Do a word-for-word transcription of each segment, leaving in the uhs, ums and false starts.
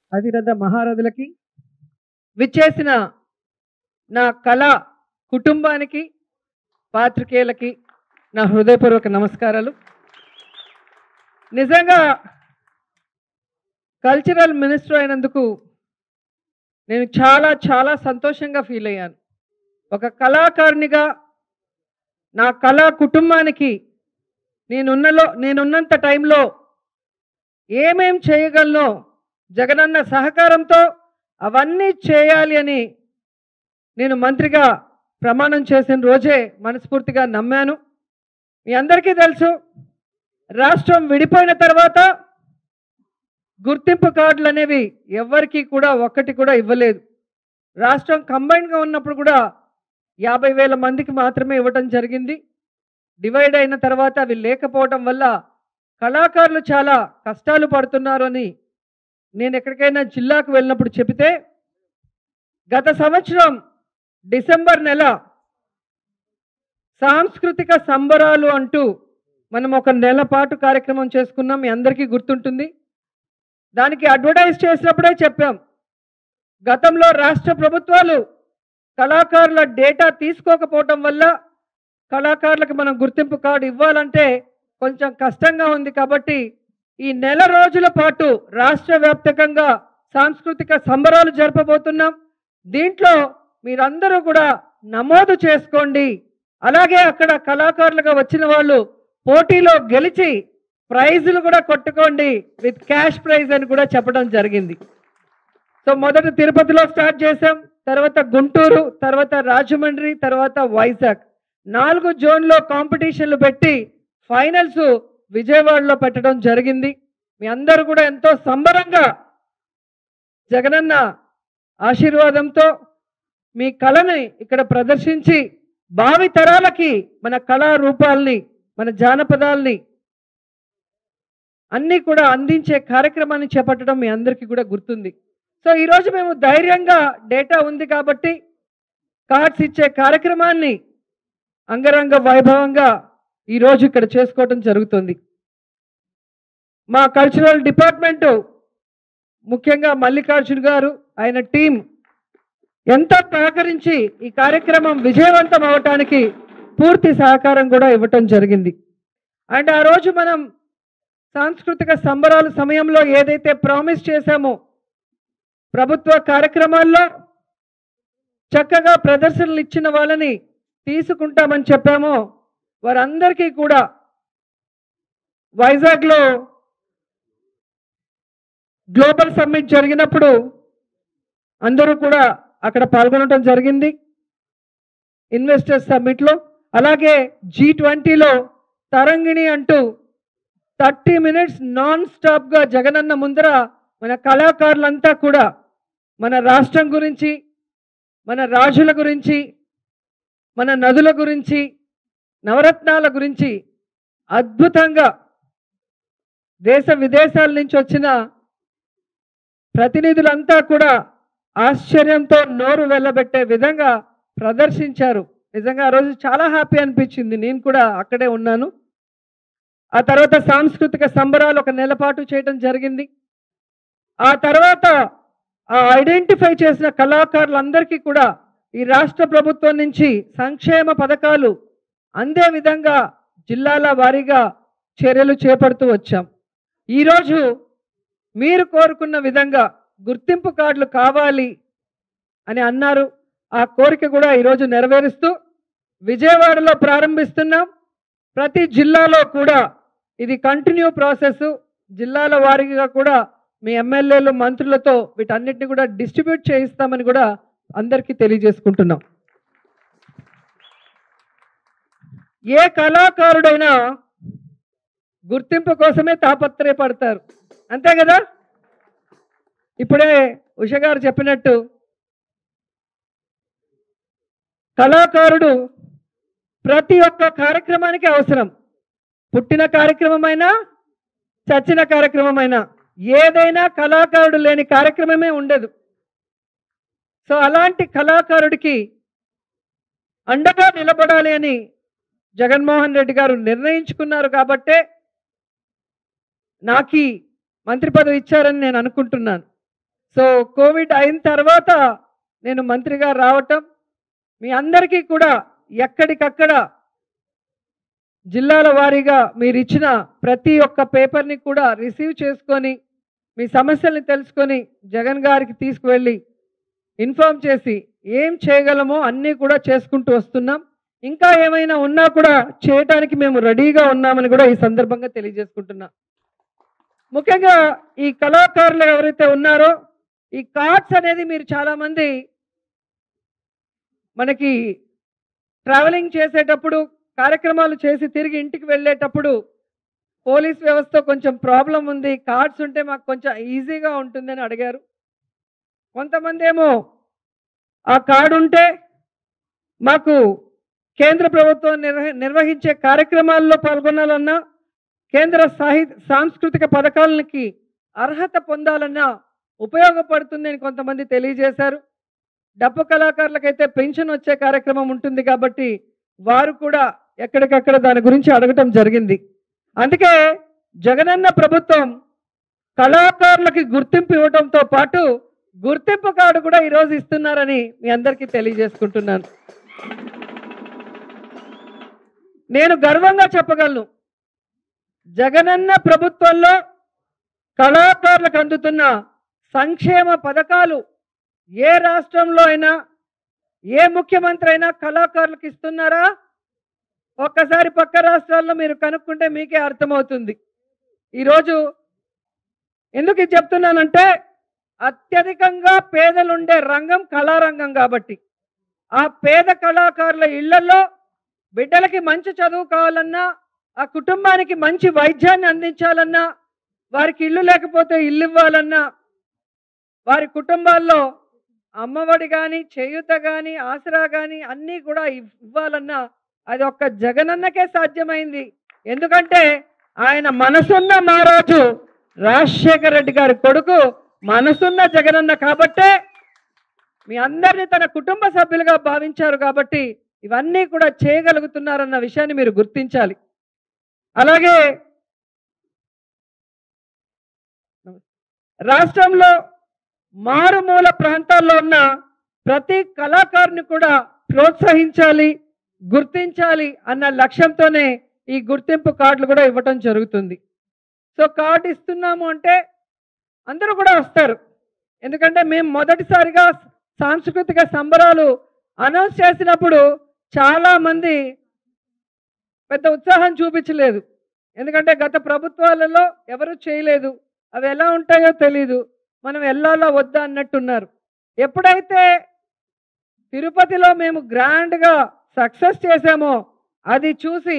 అధిరథ మహారథులకి విచ్చేసిన నా కళా కుటుంబానికి పాత్రికేయులకి నా హృదయపూర్వక నమస్కారాలు. నిజంగా కల్చరల్ మినిస్టర్ అయినందుకు నేను చాలా చాలా సంతోషంగా ఫీల్ అయ్యాను. ఒక కళాకారునిగా నా కళా కుటుంబానికి నేనున్నలో నేనున్నంత టైంలో ఏమేం చేయగలనో జగనన్న సహకారంతో అవన్నీ చేయాలి అని నేను మంత్రిగా ప్రమాణం చేసిన రోజే మనస్ఫూర్తిగా నమ్మాను. మీ అందరికీ తెలుసు, రాష్ట్రం విడిపోయిన తర్వాత గుర్తింపు కార్డులు అనేవి ఎవరికి కూడా ఒక్కటి కూడా ఇవ్వలేదు. రాష్ట్రం కంబైన్డ్గా ఉన్నప్పుడు కూడా యాభై వేల మందికి మాత్రమే ఇవ్వటం జరిగింది. డివైడ్ అయిన తర్వాత అవి లేకపోవటం వల్ల కళాకారులు చాలా కష్టాలు పడుతున్నారు అని నేను ఎక్కడికైనా జిల్లాకు వెళ్ళినప్పుడు చెబితే, గత సంవత్సరం డిసెంబర్ నెల సాంస్కృతిక సంబరాలు అంటూ మనం ఒక నెల పాటు కార్యక్రమం చేసుకున్నాం. మీ అందరికీ గుర్తుంటుంది. దానికి అడ్వర్టైజ్ చేసినప్పుడే చెప్పాం, గతంలో రాష్ట్ర ప్రభుత్వాలు కళాకారుల డేటా తీసుకోకపోవటం వల్ల కళాకారులకు మనం గుర్తింపు కార్డు ఇవ్వాలంటే కొంచెం కష్టంగా ఉంది. కాబట్టి ఈ నెల రోజుల పాటు రాష్ట్ర వ్యాప్తంగా సాంస్కృతిక సంబరాలు జరపబోతున్నాం. దీంట్లో మీరందరూ కూడా నమోదు చేసుకోండి. అలాగే అక్కడ కళాకారులుగా వచ్చిన వాళ్ళు పోటీలో గెలిచి ప్రైజులు కూడా కొట్టుకోండి, విత్ క్యాష్ ప్రైజ్ అని కూడా చెప్పడం జరిగింది. సో మొదట తిరుపతిలో స్టార్ట్ చేసాం, తర్వాత గుంటూరు, తర్వాత రాజమండ్రి, తర్వాత వైజాగ్, నాలుగు జోన్లో కాంపిటీషన్లు పెట్టి ఫైనల్స్ విజయవాడలో పెట్టడం జరిగింది. మీ అందరూ కూడా ఎంతో సంబరంగా జగనన్న ఆశీర్వాదంతో మీ కళని ఇక్కడ ప్రదర్శించి భావి తరాలకి మన కళారూపాలని, మన జానపదాలని అన్నీ కూడా అందించే కార్యక్రమాన్ని చేపట్టడం మీ అందరికీ కూడా గుర్తుంది. సో ఈరోజు మేము ధైర్యంగా డేటా ఉంది కాబట్టి కార్డ్స్ ఇచ్చే కార్యక్రమాన్ని అంగరంగ వైభవంగా ఈరోజు ఇక్కడ చేసుకోవడం జరుగుతుంది. మా కల్చరల్ డిపార్ట్మెంటు, ముఖ్యంగా మల్లికార్జున్ గారు, ఆయన టీం ఎంతో సహకరించి ఈ కార్యక్రమం విజయవంతం అవటానికి పూర్తి సహకారం కూడా ఇవ్వటం జరిగింది. అండ్ ఆ రోజు మనం సాంస్కృతిక సంబరాల సమయంలో ఏదైతే ప్రామిస్ చేశామో, ప్రభుత్వ కార్యక్రమాల్లో చక్కగా ప్రదర్శనలు ఇచ్చిన వాళ్ళని తీసుకుంటామని చెప్పామో, వారందరికీ కూడా వైజాగ్లో గ్లోబల్ సమ్మిట్ జరిగినప్పుడు అందరూ కూడా అక్కడ పాల్గొనడం జరిగింది, ఇన్వెస్టర్స్ సమ్మిట్లో. అలాగే జీ ట్వంటీలో తరంగిణి అంటూ థర్టీ మినిట్స్ నాన్ స్టాప్గా జగనన్న ముందర మన కళాకారులంతా కూడా మన రాష్ట్రం గురించి, మన రాజుల గురించి, మన నదుల గురించి, నవరత్నాల గురించి అద్భుతంగా దేశ విదేశాల నుంచి వచ్చిన ప్రతినిధులంతా కూడా ఆశ్చర్యంతో నోరు వెళ్ళబెట్టే విధంగా ప్రదర్శించారు. నిజంగా ఆ రోజు చాలా హ్యాపీ అనిపించింది, నేను కూడా అక్కడే ఉన్నాను. ఆ తర్వాత సాంస్కృతిక సంబరాలు ఒక నెల పాటు చేయడం జరిగింది. ఆ తర్వాత ఆ ఐడెంటిఫై చేసిన కళాకారులందరికీ కూడా ఈ రాష్ట్ర ప్రభుత్వం నుంచి సంక్షేమ పథకాలు అందే విధంగా జిల్లాల వారీగా చర్యలు చేపడుతూ వచ్చాం. ఈరోజు మీరు కోరుకున్న విధంగా గుర్తింపు కార్డులు కావాలి అని అన్నారు. ఆ కోరిక కూడా ఈరోజు నెరవేరుస్తూ విజయవాడలో ప్రారంభిస్తున్నాం. ప్రతి జిల్లాలో కూడా ఇది కంటిన్యూ ప్రాసెస్. జిల్లాల వారీగా కూడా మీ ఎమ్మెల్యేలు, మంత్రులతో వీటన్నిటిని కూడా డిస్ట్రిబ్యూట్ చేయిస్తామని కూడా అందరికీ తెలియజేసుకుంటున్నాం. ఏ కళాకారుడైనా గుర్తింపు కోసమే తాపత్రయపడతారు, అంతే కదా. ఇప్పుడే ఉష గారు చెప్పినట్టు కళాకారుడు ప్రతి ఒక్క కార్యక్రమానికి అవసరం. పుట్టిన కార్యక్రమమైనా, చచ్చిన కార్యక్రమమైనా, ఏదైనా కళాకారుడు లేని కార్యక్రమమే ఉండదు. సో అలాంటి కళాకారుడికి అండగా నిలబడాలి అని జగన్మోహన్ రెడ్డి గారు నిర్ణయించుకున్నారు. కాబట్టే నాకు మంత్రి పదవి ఇచ్చారని నేను అనుకుంటున్నాను. సో కోవిడ్ అయిన తర్వాత నేను మంత్రిగా రావటం, మీ అందరికీ కూడా ఎక్కడికక్కడ జిల్లాల వారీగా మీరు ఇచ్చిన ప్రతి ఒక్క పేపర్ని కూడా రిసీవ్ చేసుకొని మీ సమస్యల్ని తెలుసుకొని జగన్ గారికి తీసుకువెళ్ళి ఇన్ఫార్మ్ చేసి ఏం చేయగలమో అన్నీ కూడా చేసుకుంటూ వస్తున్నాం. ఇంకా ఏమైనా ఉన్నా కూడా చేయటానికి మేము రెడీగా ఉన్నామని కూడా ఈ సందర్భంగా తెలియజేసుకుంటున్నా. ముఖ్యంగా ఈ కళాకారులు ఎవరైతే ఉన్నారో ఈ కార్డ్స్ అనేది మీరు చాలామంది మనకి ట్రావెలింగ్ చేసేటప్పుడు కార్యక్రమాలు చేసి తిరిగి ఇంటికి వెళ్ళేటప్పుడు పోలీస్ వ్యవస్థ కొంచెం ప్రాబ్లం ఉంది, కార్డ్స్ ఉంటే మాకు కొంచెం ఈజీగా ఉంటుందని అడిగారు. కొంతమంది ఏమో ఆ కార్డు ఉంటే మాకు కేంద్ర ప్రభుత్వం నిర్వ నిర్వహించే కార్యక్రమాల్లో పాల్గొనాలన్నా, కేంద్ర సాహి సాంస్కృతిక పథకాలకి అర్హత పొందాలన్నా ఉపయోగపడుతుందని కొంతమంది తెలియజేశారు. డప్పు కళాకారులకైతే పెన్షన్ వచ్చే కార్యక్రమం ఉంటుంది కాబట్టి వారు కూడా ఎక్కడికక్కడ దాని గురించి అడగటం జరిగింది. అందుకే జగనన్న ప్రభుత్వం కళాకారులకి గుర్తింపు ఇవ్వడంతో పాటు గుర్తింపు కార్డు కూడా ఈరోజు ఇస్తున్నారని మీ అందరికీ తెలియజేసుకుంటున్నాను. నేను గర్వంగా చెప్పగలను, జగనన్న ప్రభుత్వంలో కళాకారులకు అందుతున్న సంక్షేమ పథకాలు ఏ రాష్ట్రంలో అయినా ఏ ముఖ్యమంత్రి అయినా కళాకారులకు ఇస్తున్నారా? ఒక్కసారి పక్క రాష్ట్రాల్లో మీరు కనుక్కుంటే మీకే అర్థమవుతుంది. ఈరోజు ఎందుకు ఇది చెప్తున్నానంటే, అత్యధికంగా పేదలుండే రంగం కళారంగం కాబట్టి ఆ పేద కళాకారుల ఇళ్లలో బిడ్డలకి మంచి చదువు కావాలన్నా, ఆ కుటుంబానికి మంచి వైద్యాన్ని అందించాలన్నా, వారికి ఇల్లు లేకపోతే ఇల్లు ఇవ్వాలన్నా, వారి కుటుంబాల్లో అమ్మఒడి కానీ చేయూత కానీ ఆసరా కానీ అన్నీ కూడా ఇవ్వాలన్నా అది ఒక్క జగనన్నకే సాధ్యమైంది. ఎందుకంటే ఆయన మనసున్న మహారాజు రాజశేఖర రెడ్డి గారి కొడుకు, మనసున్న జగనన్న కాబట్టే మీ అందరినీ తన కుటుంబ సభ్యులుగా భావించారు కాబట్టి ఇవన్నీ కూడా చేయగలుగుతున్నారన్న విషయాన్ని మీరు గుర్తించాలి. అలాగే రాష్ట్రంలో మారుమూల ప్రాంతాల్లో ఉన్న ప్రతి కళాకారుని కూడా ప్రోత్సహించాలి, గుర్తించాలి అన్న లక్ష్యంతోనే ఈ గుర్తింపు కార్డులు కూడా ఇవ్వటం జరుగుతుంది. సో కార్డు ఇస్తున్నాము అంటే అందరూ కూడా వస్తారు. ఎందుకంటే మేము మొదటిసారిగా సాంస్కృతిక సంబరాలు అనౌన్స్ చేసినప్పుడు చాలామంది పెద్ద ఉత్సాహం చూపించలేదు. ఎందుకంటే గత ప్రభుత్వాలలో ఎవరు చేయలేదు, అవి ఎలా ఉంటాయో తెలీదు, మనం వెళ్ళాలా వద్దా అన్నట్టున్నారు. ఎప్పుడైతే తిరుపతిలో మేము గ్రాండ్గా సక్సెస్ చేశామో అది చూసి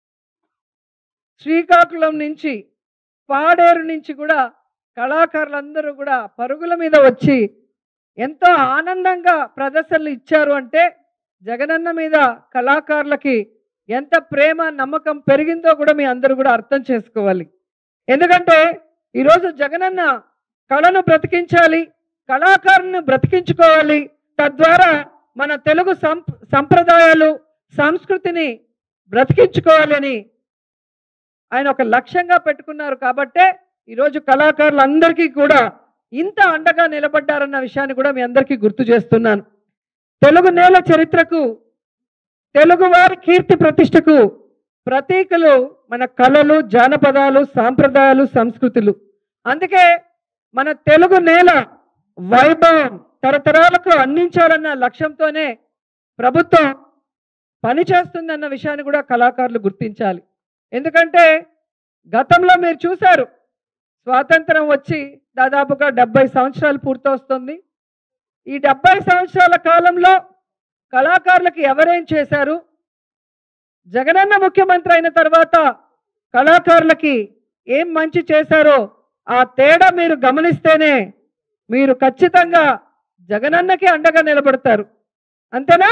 శ్రీకాకుళం నుంచి పాడేరు నుంచి కూడా కళాకారులందరూ కూడా పరుగుల మీద వచ్చి ఎంతో ఆనందంగా ప్రదర్శనలు ఇచ్చారు. అంటే జగనన్న మీద కళాకారులకి ఎంత ప్రేమ నమ్మకం పెరిగిందో కూడా మీ అందరూ కూడా అర్థం చేసుకోవాలి. ఎందుకంటే ఈరోజు జగనన్న కళను బ్రతికించాలి, కళాకారులను బ్రతికించుకోవాలి, తద్వారా మన తెలుగు సంప్రదాయాలు సంస్కృతిని బ్రతికించుకోవాలని ఆయన ఒక లక్ష్యంగా పెట్టుకున్నారు. కాబట్టే ఈరోజు కళాకారులందరికీ కూడా ఇంత అండగా నిలబడ్డారన్న విషయాన్ని కూడా మీ అందరికీ గుర్తు చేస్తున్నాను. తెలుగు నేల చరిత్రకు, తెలుగు వారి కీర్తి ప్రతిష్టకు ప్రతీకలు మన కళలు, జానపదాలు, సాంప్రదాయాలు, సంస్కృతులు. అందుకే మన తెలుగు నేల వైభవం తరతరాలకు అందించాలన్న లక్ష్యంతోనే ప్రభుత్వం పనిచేస్తుందన్న విషయాన్ని కూడా కళాకారులు గుర్తించాలి. ఎందుకంటే గతంలో మీరు చూశారు, స్వాతంత్రం వచ్చి దాదాపుగా డెబ్బై సంవత్సరాలు పూర్తవుతుంది. ఈ డెబ్బై సంవత్సరాల కాలంలో కళాకారులకు ఎవరేం చేశారు, జగనన్న ముఖ్యమంత్రి అయిన తర్వాత కళాకారులకి ఏం మంచి చేశారో ఆ తేడా మీరు గమనిస్తేనే మీరు ఖచ్చితంగా జగనన్నకి అండగా నిలబడతారు. అంతేనా?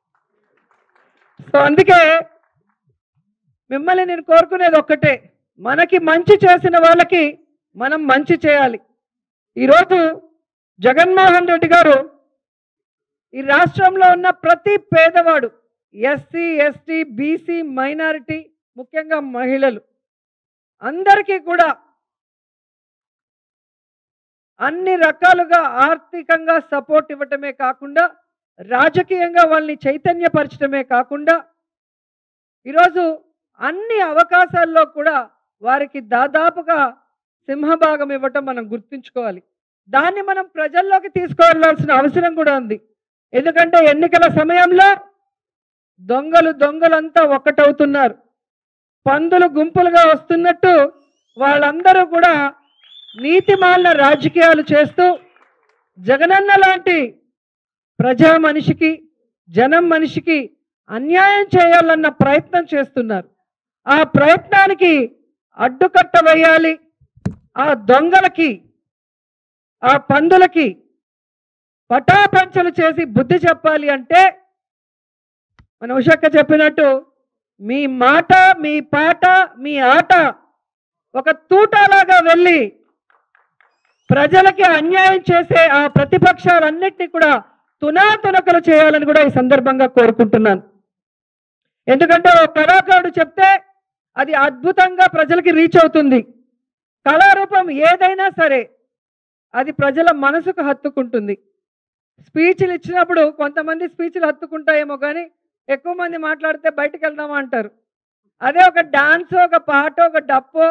సో అందుకే మిమ్మల్ని నేను కోరుకునేది ఒక్కటే, మనకి మంచి చేసిన వాళ్ళకి మనం మంచి చేయాలి. ఈరోజు జగన్మోహన్ రెడ్డి గారు ఈ రాష్ట్రంలో ఉన్న ప్రతి పేదవాడు, ఎస్సీ ఎస్టీ బీసీ మైనారిటీ, ముఖ్యంగా మహిళలు అందరికీ కూడా అన్ని రకాలుగా ఆర్థికంగా సపోర్ట్ ఇవ్వటమే కాకుండా రాజకీయంగా వాళ్ళని చైతన్యపరచడమే కాకుండా ఈరోజు అన్ని అవకాశాల్లో కూడా వారికి దాదాపుగా సింహభాగం ఇవ్వటం మనం గుర్తుంచుకోవాలి. దాన్ని మనం ప్రజల్లోకి తీసుకువెళ్లాల్సిన అవసరం కూడా ఉంది. ఎందుకంటే ఎన్నికల సమయంలో దొంగలు దొంగలంతా ఒక్కటవుతున్నారు. పందులు గుంపులుగా వస్తున్నట్టు వాళ్ళందరూ కూడా నీతిమాలిన రాజకీయాలు చేస్తూ జగనన్న లాంటి ప్రజా మనిషికి జనం మనిషికి అన్యాయం చేయాలన్న ప్రయత్నం చేస్తున్నారు. ఆ ప్రయత్నానికి అడ్డుకట్ట వేయాలి. ఆ దొంగలకి ఆ పందులకి పటాపంచలు చేసి బుద్ధి చెప్పాలి అంటే మన ఉషక్క చెప్పినట్టు మీ మాట మీ పాట మీ ఆట ఒక తూటాలాగా వెళ్ళి ప్రజలకి అన్యాయం చేసే ఆ ప్రతిపక్షాలన్నింటినీ కూడా తునాతునకలు చేయాలని కూడా ఈ సందర్భంగా కోరుకుంటున్నాను. ఎందుకంటే ఒక కళాకారుడు చెప్తే అది అద్భుతంగా ప్రజలకి రీచ్ అవుతుంది. కళారూపం ఏదైనా సరే అది ప్రజల మనసుకు హత్తుకుంటుంది. స్పీచ్లు ఇచ్చినప్పుడు కొంతమంది స్పీచ్లు హత్తుకుంటాయేమో కానీ ఎక్కువ మంది మాట్లాడితే బయటకు వెళ్దామా అంటారు. అదే ఒక డాన్స్ ఒక పాట ఒక డప్పో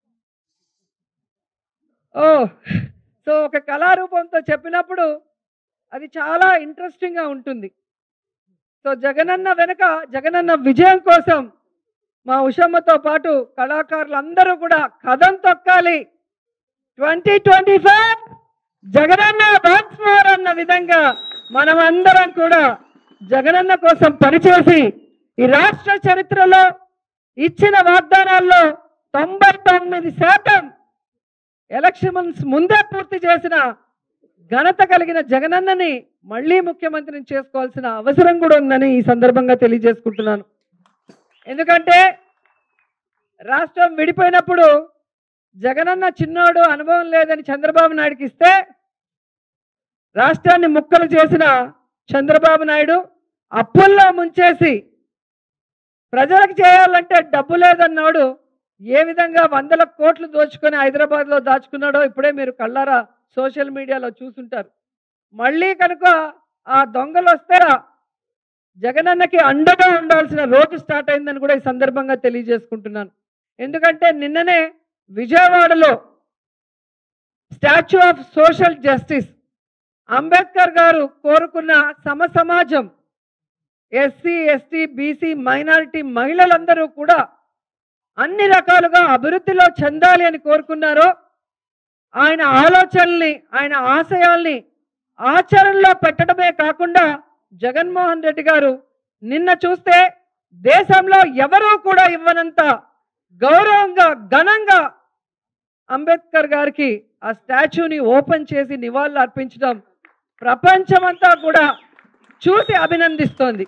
ఓ సో ఒక కళారూపంతో చెప్పినప్పుడు అది చాలా ఇంట్రెస్టింగ్గా ఉంటుంది. సో జగనన్న వెనుక జగనన్న విజయం కోసం మా ఉషమ్మతో పాటు కళాకారులందరూ కూడా కథం తొక్కాలి. ట్వంటీ ట్వంటీ ఫైవ్ జగనన్న వన్స్ మోర్ అన్న విధంగా మనమందరం కూడా జగనన్న కోసం పనిచేసి ఈ రాష్ట్ర చరిత్రలో ఇచ్చిన వాగ్దానాల్లో తొంభై తొమ్మిది శాతం ఎలక్షన్స్ ముందే పూర్తి చేసిన ఘనత కలిగిన జగనన్నని మళ్ళీ ముఖ్యమంత్రిని చేసుకోవాల్సిన అవసరం కూడా ఉందని ఈ సందర్భంగా తెలియజేసుకుంటున్నాను. ఎందుకంటే రాష్ట్రం విడిపోయినప్పుడు జగనన్న చిన్నోడు అనుభవం లేదని చంద్రబాబు నాయుడుకి ఇస్తే రాష్ట్రాన్ని ముక్కలు చేసిన చంద్రబాబు నాయుడు అప్పుల్లో ముంచేసి ప్రజలకు చేయాలంటే డబ్బు లేదన్నాడు ఏ విధంగా వందల కోట్లు దోచుకొని హైదరాబాద్లో దాచుకున్నాడో ఇప్పుడే మీరు కళ్ళారా సోషల్ మీడియాలో చూసుంటారు. మళ్ళీ కనుక ఆ దొంగలు వస్తే జగనన్నకి అండగా ఉండాల్సిన రోజు స్టార్ట్ అయిందని కూడా ఈ సందర్భంగా తెలియజేసుకుంటున్నాను. ఎందుకంటే నిన్ననే విజయవాడలో statue of social justice Ambedkar garu కోరుకున్న సమ సమాజం ఎస్సీ ఎస్టీ బీసీ మైనారిటీ మహిళలందరూ కూడా అన్ని రకాలుగా అభివృద్ధిలో చెందాలి అని కోరుకున్నారో ఆయన ఆలోచనల్ని ఆయన ఆశయాల్ని ఆచరణలో పెట్టడమే కాకుండా జగన్మోహన్ రెడ్డి గారు నిన్న చూస్తే దేశంలో ఎవరూ కూడా ఇవ్వనంత గౌరవంగా ఘనంగా అంబేద్కర్ గారికి ఆ స్టాచ్యూని ఓపెన్ చేసి నివాళులు అర్పించడం ప్రపంచమంతా కూడా చూసి అభినందిస్తోంది.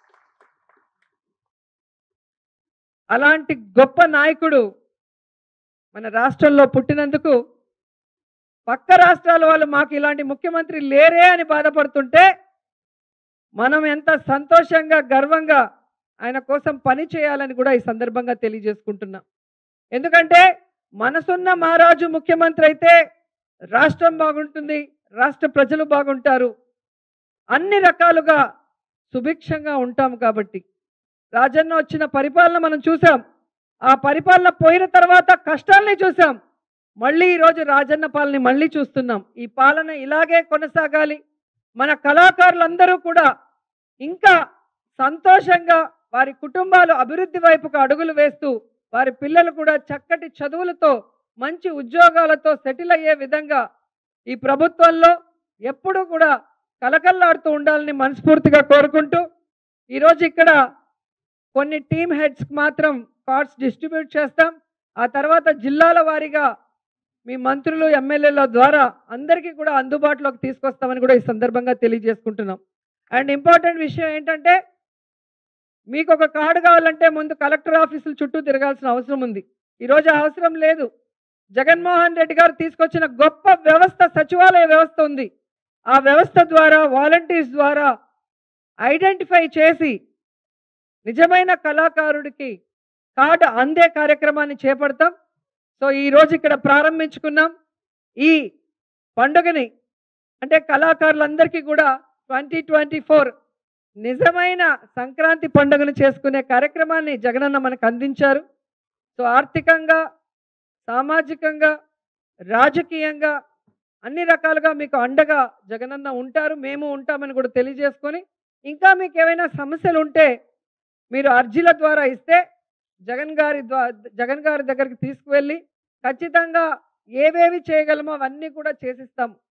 అలాంటి గొప్ప నాయకుడు మన రాష్ట్రంలో పుట్టినందుకు పక్క రాష్ట్రాల వాళ్ళు మాకు ఇలాంటి ముఖ్యమంత్రి లేరే అని బాధపడుతుంటే మనం ఎంత సంతోషంగా గర్వంగా ఆయన కోసం పని చేయాలని కూడా ఈ సందర్భంగా తెలియజేసుకుంటున్నాం. ఎందుకంటే మనసున్న మహారాజు ముఖ్యమంత్రి అయితే రాష్ట్రం బాగుంటుంది, రాష్ట్ర ప్రజలు బాగుంటారు, అన్ని రకాలుగా సుభిక్షంగా ఉంటాం. కాబట్టి రాజన్న వచ్చిన పరిపాలన మనం చూసాం. ఆ పరిపాలన పోయిన తర్వాత కష్టాల్ని చూసాం. మళ్ళీ ఈరోజు రాజన్న పాలన మళ్ళీ చూస్తున్నాం. ఈ పాలన ఇలాగే కొనసాగాలి. మన కళాకారులందరూ కూడా ఇంకా సంతోషంగా వారి కుటుంబాలు అభివృద్ధి వైపుకు అడుగులు వేస్తూ వారి పిల్లలు కూడా చక్కటి చదువులతో మంచి ఉద్యోగాలతో సెటిల్ అయ్యే విధంగా ఈ ప్రభుత్వంలో ఎప్పుడూ కూడా కలకల్లాడుతూ ఉండాలని మనస్ఫూర్తిగా కోరుకుంటూ ఈరోజు ఇక్కడ కొన్ని టీమ్ హెడ్స్కి మాత్రం కార్డ్స్ డిస్ట్రిబ్యూట్ చేస్తాం. ఆ తర్వాత జిల్లాల వారీగా మీ మంత్రులు ఎమ్మెల్యేల ద్వారా అందరికీ కూడా అందుబాటులోకి తీసుకొస్తామని కూడా ఈ సందర్భంగా తెలియజేసుకుంటున్నాం. అండ్ ఇంపార్టెంట్ విషయం ఏంటంటే మీకు ఒక కార్డు కావాలంటే ముందు కలెక్టర్ ఆఫీసుల చుట్టూ తిరగాల్సిన అవసరం ఉంది. ఈరోజు అవసరం లేదు. జగన్మోహన్ రెడ్డి గారు తీసుకొచ్చిన గొప్ప వ్యవస్థ సచివాలయ వ్యవస్థ ఉంది. ఆ వ్యవస్థ ద్వారా వాలంటీర్స్ ద్వారా ఐడెంటిఫై చేసి నిజమైన కళాకారుడికి కార్డు అందే కార్యక్రమాన్ని చేపడతాం. సో ఈరోజు ఇక్కడ ప్రారంభించుకున్నాం. ఈ పండుగని అంటే కళాకారులందరికీ కూడా ట్వంటీ ట్వంటీ ఫోర్ నిజమైన సంక్రాంతి పండుగను చేసుకునే కార్యక్రమాన్ని జగనన్న మనకు అందించారు. సో ఆర్థికంగా, సామాజికంగా, రాజకీయంగా అన్ని రకాలుగా మీకు అండగా జగనన్న ఉంటారు. మేము ఉంటామని కూడా తెలియజేసుకొని, ఇంకా మీకు ఏమైనా సమస్యలు ఉంటే మీరు అర్జీల ద్వారా ఇస్తే జగన్ గారి ద్వా జగన్ గారి దగ్గరికి తీసుకువెళ్ళి ఖచ్చితంగా ఏవేవి చేయగలమో అవన్నీ కూడా చేసిస్తాము.